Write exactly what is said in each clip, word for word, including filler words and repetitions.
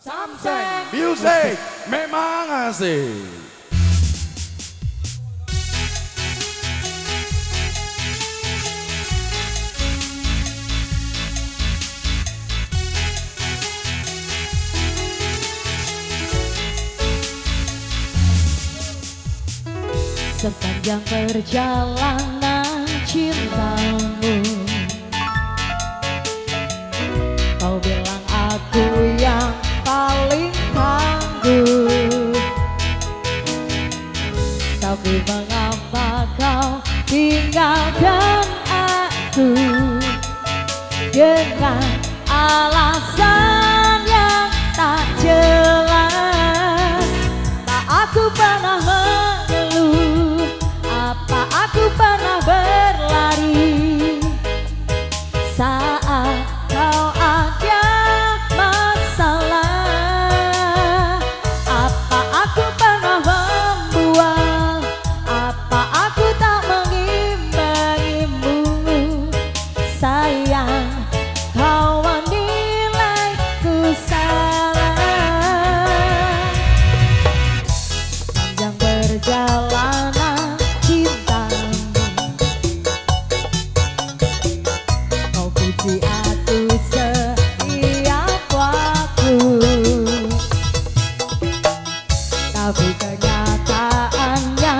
Samseng Music memang asik. Sepanjang perjalanan cintamu, kau bilang aku yang paling tangguh. Tapi mengapa kau tinggalkan aku dengan alasan yang tak jelas? Tak aku pernah mengeluh, apa aku pernah berlari saat kau ada masalah? Apa aku pernah membual, apa aku tak mengimbangimu? Sayang, kau menilai ku salah. Panjang perjalanan cintamu, kau puji aku setiap waktu, tapi kenyataannya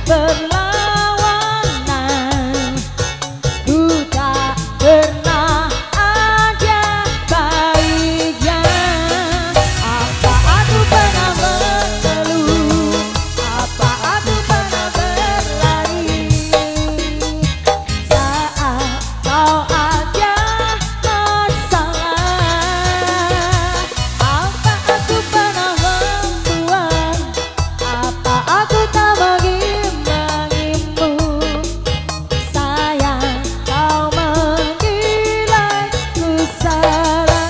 berlawanan. Ku tak pernah ada baiknya. Apa aku pernah mengeluh, apa aku pernah berlari saat kau ada masalah? Apa aku pernah membuat, apa aku tak mengimbangimu? Sayang, kau menilai ku salah.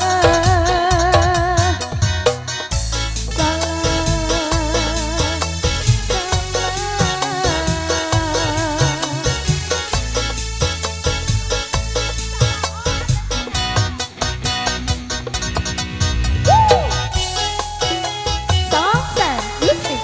Samseng Music.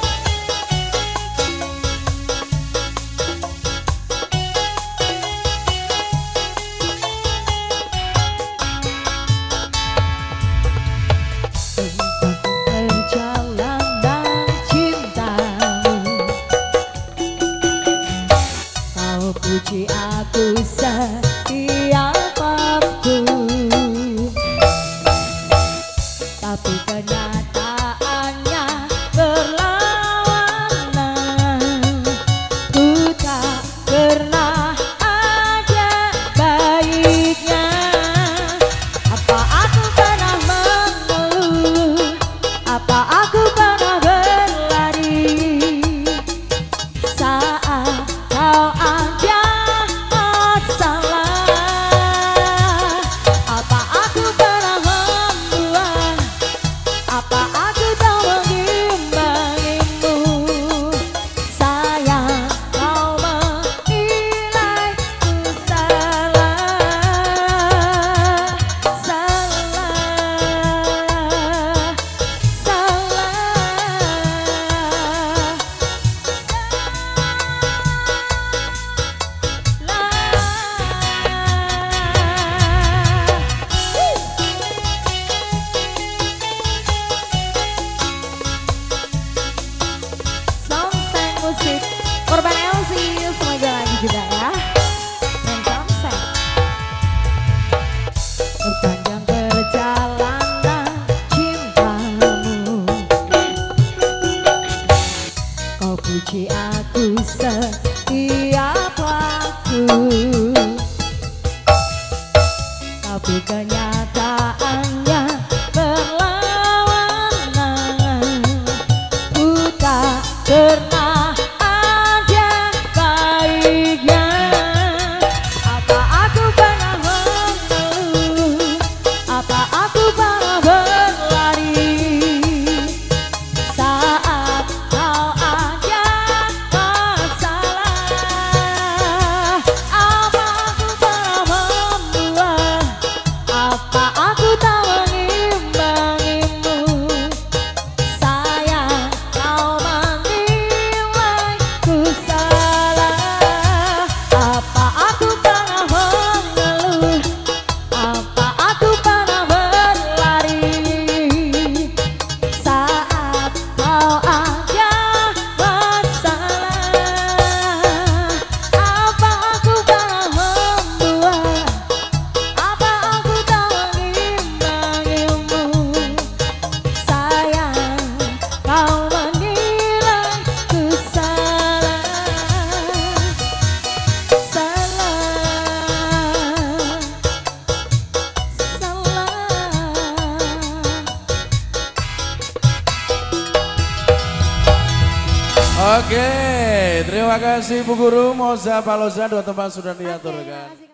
Perjalanan cintamu, kau puji aku setiap waktu, tapi kenyataannya berlawanan. Ku tak pernah ada baiknya. Apa aku pernah mengeluh, apa aku pernah berlari saat kau ada masalah? Apa aku pernah membuat, apa aku tak mengimbangimu? Sayang, kau menilai ku salah. Salah, salah. Oke, terima kasih Bu Guru Moza Paloza, dua tempat sudah diaturkan.